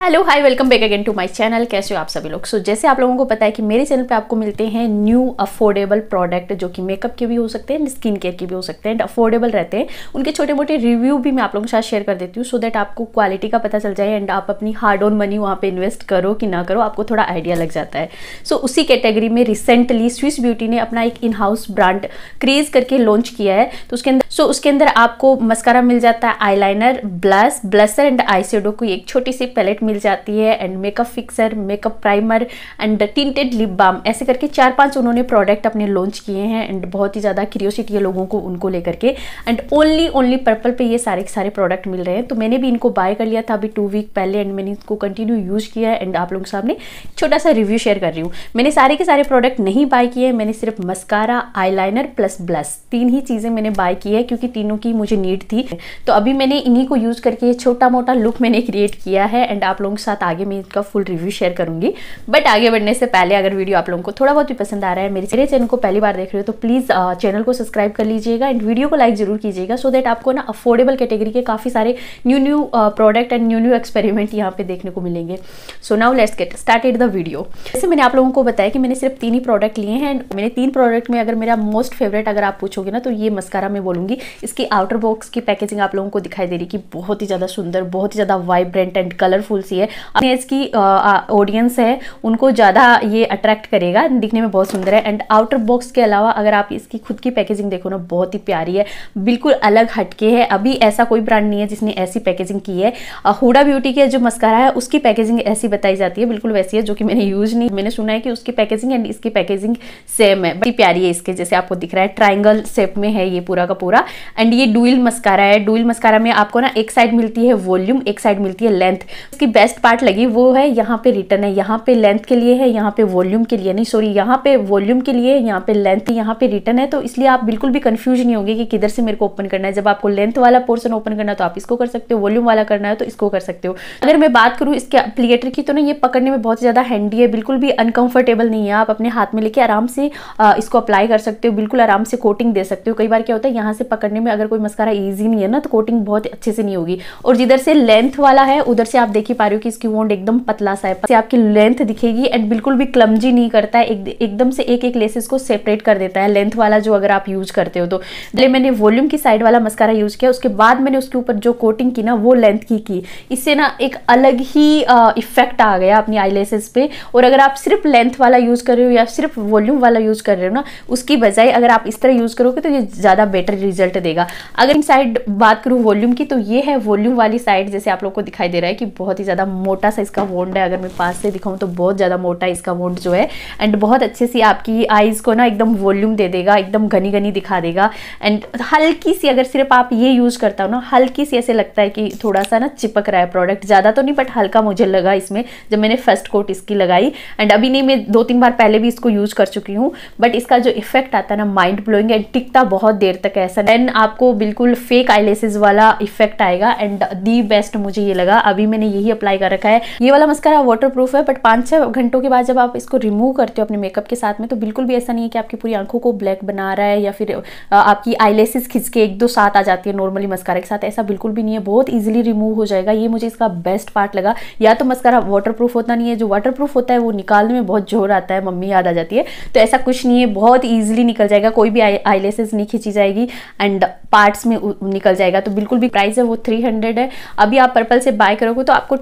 Hello hi welcome back again to my channel. कैसे हो आप सभी लोग। जैसे आप लोगों को पता है कि मेरे चैनल पे आपको मिलते हैं न्यू अफोर्डेबल प्रोडक्ट जो कि मेकअप के भी हो सकते हैं, स्किन केयर के भी हो सकते हैं, अफोर्डेबल रहते हैं। उनके छोटे मोटे रिव्यू भी मैं आप लोगों के साथ शेयर कर देती हूँ सो दैट आपको क्वालिटी का पता चल जाए एंड आप अपनी हार्ड ऑन मनी वहाँ पे इन्वेस्ट करो कि ना करो, आपको थोड़ा आइडिया लग जाता है। सो उसी कैटेगरी में रिसेंटली स्विस ब्यूटी ने अपना एक इन हाउस ब्रांड क्रिएट करके लॉन्च किया है। तो उसके अंदर आपको मस्कारा मिल जाता है, eyeliner, blusher and eye shadow की एक छोटी सी पैलेट मिल जाती है and makeup fixer, makeup primer and tinted lip balm, ऐसे करके 4-5 उन्होंने प्रोडक्ट अपने लॉन्च किए हैं एंड बहुत ही ज़्यादा क्यूरियोसिटी है लोगों को उनको लेकर के। एंड ओनली पर्पल पे ये सारे प्रोडक्ट मिल रहे हैं। तो मैंने भी इनको बाय कर लिया था अभी 2 वीक पहले एंड मैंने इसको कंटिन्यू यूज किया है एंड आप लोगों के सामने छोटा सा रिव्यू शेयर कर रही हूँ। मैंने सारे के सारे प्रोडक्ट नहीं बाय किए, मैंने सिर्फ मस्कारा, आईलाइनर प्लस ब्लश 3 ही चीज़ें मैंने बाय की है क्योंकि तीनों की मुझे नीड थी। तो अभी मैंने इन्हीं को यूज करके छोटा मोटा लुक मैंने क्रिएट किया है एंड आप लोगों के साथ आगे मैं इसका फुल रिव्यू शेयर करूंगी। बट आगे बढ़ने से पहले अगर वीडियो आप लोगों को थोड़ा बहुत भी पसंद आ रहा है, मेरे चैनल को पहली बार देख रहे हो तो प्लीज चैनल को सब्सक्राइब कर लीजिएगा एंड वीडियो को लाइक जरूर कीजिएगा सो दैट आपको ना अफोर्डेबल कैटेगरी के काफी सारे new product and new experiment यहाँ पे देखने को मिलेंगे। So now let's get started the video. जैसे मैंने आप लोगों को बताया कि मैंने सिर्फ 3 ही प्रोडक्ट लिए हैं। मैंने 3 प्रोडक्ट में अगर मेरा मोस्ट फेवरेट अगर आप पूछोगे ना तो ये मस्कारा मैं बोलूंगी। इसकी आउटर बॉक्स की पैकेजिंग आप लोगों को दिखाई दे रही कि बहुत ही ज्यादा सुंदर, बहुत ही ज्यादा वाइब्रेंट एंड कलरफुल सी है। इसकी ऑडियंस है उनको ज़्यादा ये अट्रैक्ट करेगा, दिखने में बहुत सुंदर है। एंड आउटर बॉक्स के अलावा अगर आप इसकी खुद की पैकेजिंग देखो ना, बहुत ही प्यारी है, बिल्कुल अलग हटके है। अभी ऐसा कोई ब्रांड नहीं है जिसने ऐसी पैकेजिंग की है। हुडा ब्यूटी के जो मस्कारा है उसकी पैकेजिंग ऐसी बताई जाती है, बिल्कुल वैसी है, जो कि मैंने यूज नहीं। मैंने सुना है कि उसकी पैकेजिंग एंड इसकी पैकेजिंग सेम है, बड़ी प्यारी है। इसके जैसे आपको दिख रहा है ट्राइंगल शेप में है ये पूरा का पूरा। एंड ये डुअल मस्कारा है। डुअल मस्कारा में आपको ना एक साइड मिलती है वॉल्यूम, एक साइड मिलती है लेंथ। इसकी बेस्ट पार्ट लगी वो है यहाँ पे रिटर्न है, यहाँ पे लेंथ के लिए है, यहाँ पे वॉल्यूम के लिए नहीं, सॉरी यहाँ पे वॉल्यूम के लिए, यहाँ पे लेंथ, यहाँ पे रिटर्न है। तो इसलिए आप बिल्कुल भी कंफ्यूज नहीं होंगे कि किधर से मेरे को ओपन करना है। जब आपको लेंथ वाला पोर्शन ओपन करना है तो आप इसको कर सकते हो, वॉल्यूम वाला करना है तो इसको कर सकते हो। अगर मैं बात करूँ इसके एप्लीकेटर की तो ना ये पकड़ने में बहुत ज्यादा हैंडी है, बिल्कुल भी अनकंफर्टेबल नहीं है। आप अपने हाथ में लेके आराम से इसको अप्लाई कर सकते हो, बिल्कुल आराम से कोटिंग दे सकते हो। कई बार क्या होता है यहाँ से पकड़ने में अगर कोई मस्कारा ईजी नहीं है ना तो कोटिंग बहुत अच्छे से नहीं होगी। और जिधर से लेंथ वाला है उधर से आप देख ही पा रहे हो कि इसकी वॉन्ड एकदम पतला सा है, आपकी लेंथ दिखेगी एंड बिल्कुल भी क्लमजी नहीं करता है, एकदम से एक लेसेस को सेपरेट कर देता है लेंथ वाला जो अगर आप यूज करते हो तो। पहले मैंने वॉल्यूम की साइड वाला मस्कारा यूज किया, उसके बाद मैंने उसके ऊपर जो कोटिंग की ना वो लेंथ की। इससे ना एक अलग ही इफेक्ट आ गया अपनी आई लेसेस पे। और अगर आप सिर्फ लेंथ वाला यूज कर रहे हो या सिर्फ वॉल्यूम वाला यूज कर रहे हो ना, उसकी बजाय अगर आप इस तरह यूज करोगे तो ये ज्यादा बेटर रिजल्ट देगा। अगर इन साइड बात करूँ वॉल्यूम की तो ये है वॉल्यूम वाली साइड, जैसे आप लोग को दिखाई दे रहा है कि बहुत ही ज्यादा मोटा सा इसका वॉन्ड है। अगर मैं पास से दिखाऊं तो बहुत ज्यादा मोटा इसका वॉन्ड जो है एंड बहुत अच्छे से आपकी आईज को ना एकदम वॉल्यूम दे देगा, एकदम घनी दिखा देगा। एंड हल्की सी अगर सिर्फ आप ये यूज करता हो ना, हल्की सी ऐसे लगता है कि थोड़ा सा ना चिपक रहा है प्रोडक्ट, ज्यादा तो नहीं बट हल्का मुझे लगा इसमें जब मैंने फर्स्ट कोट इसकी लगाई। एंड अभी नहीं, मैं 2-3 बार पहले भी इसको यूज कर चुकी हूँ बट इसका जो इफेक्ट आता है ना माइंड ब्लोइंग एंड टिकता बहुत देर तक ऐसा। देन आपको बिल्कुल फेक आईलेसेस वाला इफेक्ट आएगा एंड दी बेस्ट मुझे ये लगा। अभी मैंने यही अप्लाई कर रखा है। ये वाला मस्कारा वाटरप्रूफ है बट 5-6 घंटों के बाद जब आप इसको रिमूव करते हो अपने मेकअप के साथ में तो बिल्कुल भी ऐसा नहीं है कि आपकी पूरी आंखों को ब्लैक बना रहा है या फिर आपकी आईलेसेस खिंच के 1-2 साथ आ जाती है नॉर्मली मस्कारा के साथ, ऐसा बिल्कुल भी नहीं है, बहुत इजीली रिमूव हो जाएगा। ये मुझे इसका बेस्ट पार्ट लगा। या तो मस्कारा वाटरप्रूफ होता नहीं है, जो वाटरप्रूफ होता है वो निकालने में बहुत जोर आता है, मम्मी याद आ जाती है, तो ऐसा कुछ नहीं है, बहुत ईजिली निकल जाएगा, कोई भी आईलेसेस नहीं खींची जाएगी एंड पार्ट्स में निकल जाएगा। तो बिल्कुल भी प्राइस है वो 300 है। अभी आप पर्पल से बाय करोगे तो आपको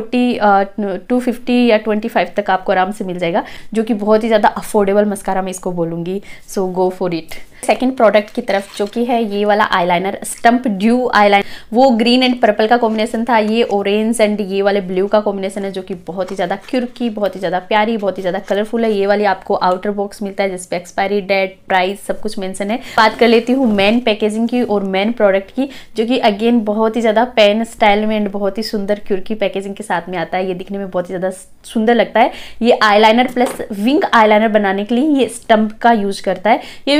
250 या 25 तक आपको आराम से मिल जाएगा, जो कि बहुत ही ज़्यादा अफोर्डेबल मस्कारा मैं इसको बोलूँगी। So go for it. Second product की तरफ जो कि है ये वाला आईलाइनर, स्टम्प ड्यू आईलाइनर। वो ग्रीन एंड पर्पल का कॉम्बिनेशन था, ये ऑरेंज एंड ये वाले ब्लू का कॉम्बिनेशन है, जो कि बहुत ही ज़्यादा क्यूरकी, बहुत ही ज़्यादा प्यारी, बहुत ही ज़्यादा कलरफुल है। ये वाली आपको आउटर बॉक्स मिलता है जिसपे एक्सपायरी डेट, प्राइस सब कुछ मेंशन है। बात कर लेती हूँ मेन पैकेजिंग की और मेन प्रोडक्ट की, जो कि अगेन बहुत ही ज़्यादा पेन स्टाइल में एंड बहुत ही सुंदर क्यूरकी पैकेजिंग के साथ में आता है। ये दिखने में बहुत ही ज़्यादा सुंदर लगता है। ये आईलाइनर प्लस विंग आईलाइनर बनाने के लिए ये स्टम्प का यूज करता है। ये भी बहुत ही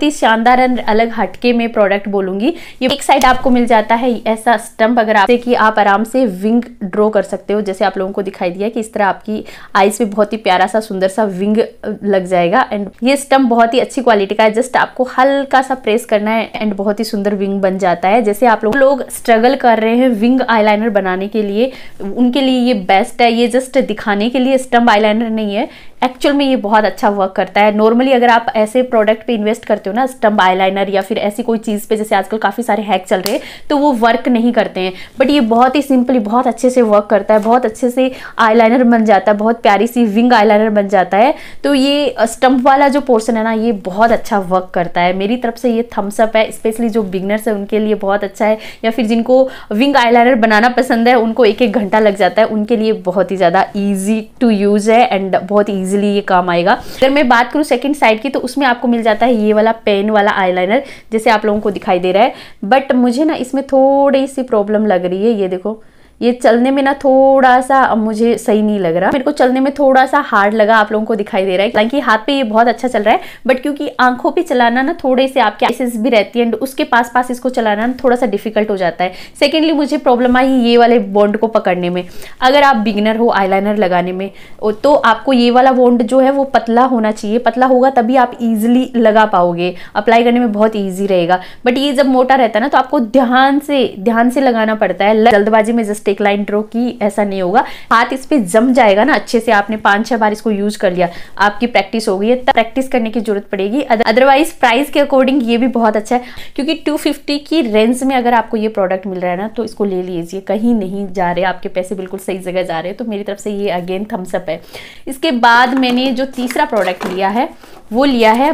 ही शानदार एंड अलग हटके में प्रोडक्ट बोलूंगी। ये एक साइड आपको मिल जाता है ऐसा स्टंप, अगर आप कि आप आराम से विंग ड्रॉ कर सकते हो, जैसे आप लोगों को दिखाई दिया कि इस तरह आपकी आईज पे बहुत ही प्यारा सा सुंदर सा विंग लग जाएगा। एंड ये स्टंप बहुत ही अच्छी क्वालिटी का है, जस्ट आपको हल्का सा प्रेस करना है एंड बहुत ही सुंदर विंग बन जाता है। जैसे आप लोग स्ट्रगल कर रहे हैं विंग आईलाइनर बनाने के लिए, उनके लिए ये बेस्ट है। ये जस्ट दिखाने के लिए स्टंप आईलाइनर नहीं है, एक्चुअल में ये बहुत अच्छा वर्क करता है। नॉर्मली अगर आप ऐसे प्रोडक्ट पे इन्वेस्ट करते हो ना, स्टंप आईलाइनर या फिर ऐसी कोई चीज पे, जैसे आजकल काफी सारे हैक चल रहे हैं, तो वो वर्क नहीं करते हैं। बट ये बहुत ही सिंपली बहुत अच्छे से वर्क करता है, बहुत अच्छे से आईलाइनर बन जाता है, बहुत प्यारी सी विंग आईलाइनर बन जाता है। तो ये स्टंप वाला जो पोर्शन है ना, ये बहुत अच्छा वर्क करता है। मेरी तरफ से ये थम्स अप है, स्पेशली जो बिगनर्स है उनके लिए बहुत अच्छा है, या फिर जिनको विंग आईलाइनर बनाना पसंद है, उनको एक एक घंटा लग जाता है, उनके लिए बहुत ही ज्यादा ईजी टू यूज है एंड बहुत ईजिली ये काम आएगा। अगर मैं बात करूँ सेकंड साइड की, तो उसमें आपको मिल जाता है ये वाला पेन वाला आईलाइनर, जैसे आप लोगों को दिखाई दे रहा है। बट मुझे ना इसमें थोड़ी सी प्रॉब्लम लग रही है। ये देखो, ये चलने में ना थोड़ा सा अब मुझे सही नहीं लग रहा, मेरे को चलने में थोड़ा सा हार्ड लगा, आप लोगों को दिखाई दे रहा है। हालांकि हाथ पे ये बहुत अच्छा चल रहा है, बट क्योंकि आंखों पे चलाना ना थोड़े से आपके आईसेस भी रहती है एंड उसके पास पास इसको चलाना ना थोड़ा सा डिफिकल्ट हो जाता है। सेकेंडली मुझे प्रॉब्लम आई ये वाले बॉन्ड को पकड़ने में। अगर आप बिगिनर हो आईलाइनर लगाने में, तो आपको ये वाला बॉन्ड जो है वो पतला होना चाहिए, पतला होगा तभी आप इजिली लगा पाओगे, अप्लाई करने में बहुत ईजी रहेगा। बट ये जब मोटा रहता है ना, तो आपको ध्यान से लगाना पड़ता है। जल्दबाजी में जस्ट एक लाइन ड्रॉ की, ऐसा नहीं होगा। हाथ इस पे जम जाएगा ना अच्छे से, आपने 5-6 बार इसको यूज कर लिया, आपकी प्रैक्टिस हो गई है, तब प्रैक्टिस करने की जरूरत पड़ेगी। अदरवाइज प्राइस के अकॉर्डिंग ये भी बहुत अच्छा है, क्योंकि 250 की रेंज में अगर आपको ये प्रोडक्ट मिल रहा है ना, तो इसको ले लीजिए, कहीं नहीं जा रहे, आपके पैसे बिल्कुल सही जगह जा रहे हैं। तो मेरी तरफ से ये अगेन थम्स अप है। इसके बाद मैंने जो तीसरा प्रोडक्ट लिया है वो लिया है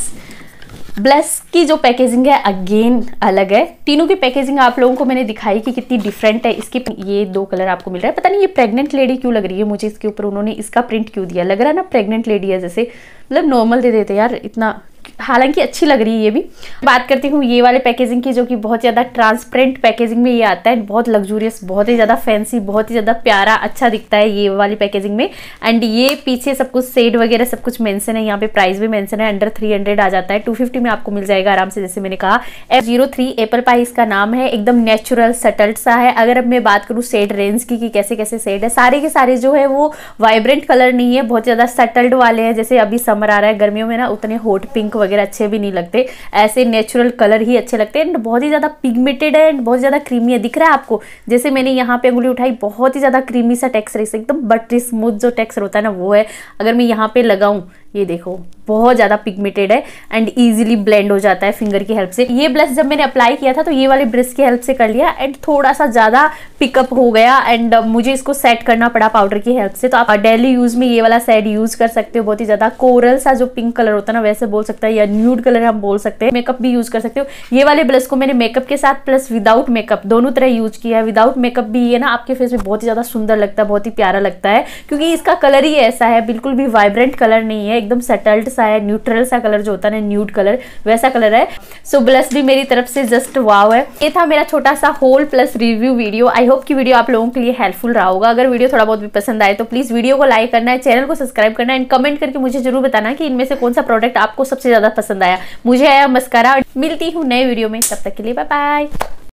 ब्लश की जो पैकेजिंग है अगेन अलग है। तीनों की पैकेजिंग आप लोगों को मैंने दिखाई कि कितनी डिफरेंट है। इसके ये 2 कलर आपको मिल रहा है, पता नहीं ये प्रेग्नेंट लेडी क्यों लग रही है मुझे, इसके ऊपर उन्होंने इसका प्रिंट क्यों दिया, लग रहा है ना प्रेग्नेंट लेडी है जैसे, मतलब नॉर्मल दे देते यार इतना। हालांकि अच्छी लग रही है ये भी। बात करती हूँ ये वाले पैकेजिंग की, जो कि बहुत ज़्यादा ट्रांसपेरेंट पैकेजिंग में ये आता है, बहुत लग्जूरियस, बहुत ही ज़्यादा फैंसी, बहुत ही ज़्यादा प्यारा अच्छा दिखता है ये वाली पैकेजिंग में। एंड ये पीछे सब कुछ शेड वगैरह सब कुछ मेंशन है, यहाँ पे प्राइस भी मेंशन है, अंडर 300 आ जाता है, 250 में आपको मिल जाएगा आराम से। जैसे मैंने कहा F03 एप्पल पाई इसका नाम है, एकदम नेचुरल सटल सा है। अगर अब मैं बात करूँ शेड रेंज की कि कैसे कैसे शेड है, सारे के सारे जो है वो वाइब्रेंट कलर नहीं है, बहुत ज़्यादा सटल्ड वाले हैं। जैसे अभी समर आ रहा है, गर्मियों में ना उतने हॉट पिंक वगैरह अच्छे भी नहीं लगते, ऐसे नेचुरल कलर ही अच्छे लगते हैं। एंड बहुत ही ज्यादा पिगमेंटेड है एंड बहुत ज्यादा क्रीमी है, दिख रहा है आपको। जैसे मैंने यहाँ पे उंगली उठाई, बहुत ही ज्यादा क्रीमी सा टेक्सचर, एकदम बटरी स्मूथ जो टेक्सचर होता है ना वो है। अगर मैं यहाँ पे लगाऊं, ये देखो बहुत ज़्यादा पिगमेंटेड है एंड इजीली ब्लेंड हो जाता है फिंगर की हेल्प से। ये ब्लश जब मैंने अप्लाई किया था तो ये वाले ब्रश की हेल्प से कर लिया एंड थोड़ा सा ज़्यादा पिकअप हो गया एंड मुझे इसको सेट करना पड़ा पाउडर की हेल्प से। तो आप डेली यूज में ये वाला शेड यूज कर सकते हो, बहुत ही ज़्यादा कोरल सा जो पिंक कलर होता है ना वैसे बोल सकता है, या न्यूड कलर हम बोल सकते हैं। मेकअप भी यूज कर सकते हो। ये वाले ब्लश को मैंने मेकअप के साथ प्लस विदाउट मेकअप दोनों तरह यूज किया है। विदाउट मेकअप भी ये ना आपके फेस में बहुत ही ज़्यादा सुंदर लगता है, बहुत ही प्यारा लगता है, क्योंकि इसका कलर ही ऐसा है, बिल्कुल भी वाइब्रेंट कलर नहीं है, एकदम सेटल्ड सा है, न्यूट्रल सा कलर जो होता है ना न्यूड कलर वैसा कलर है। सो ब्लश भी मेरी तरफ से जस्ट वाव है। ये था मेरा छोटा सा whole plus review video. I hope कि वीडियो आप लोगों के लिए हेल्पफुल रहा होगा। अगर वीडियो थोड़ा बहुत भी पसंद आए तो प्लीज वीडियो को लाइक करना है, चैनल को सब्सक्राइब करना है एंड कमेंट करके मुझे जरूर बताना कि इनमें से कौन सा प्रोडक्ट आपको सबसे ज्यादा पसंद आया। मुझे आया मस्कारा। मिलती हूँ नए वीडियो में, तब तक के लिए बाय बाय।